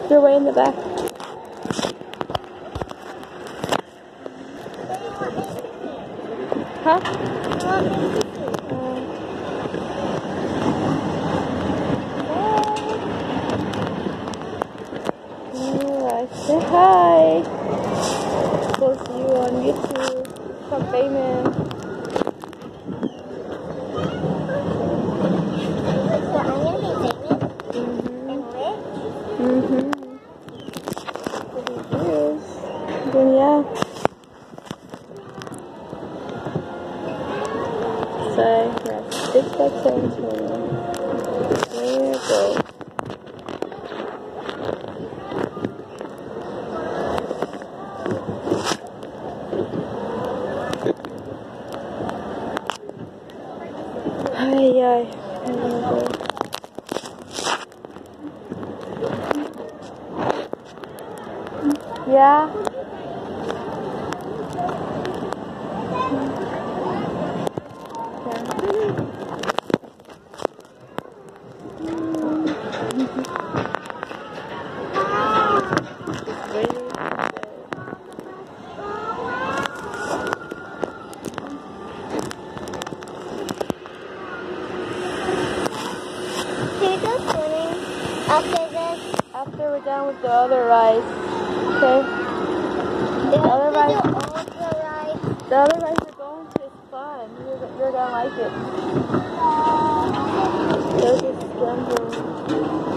You're way in the back. Huh? Say hi. We'll see you on YouTube. Become famous. So I'm gonna be famous and rich. Then yeah. So yeah, stick that to me. There you go. Ay, ay. Yeah. Can we go swimming after this? After we're done with the other rides, okay? The other rides we're going to is fun. You're gonna like it. There's a scramble.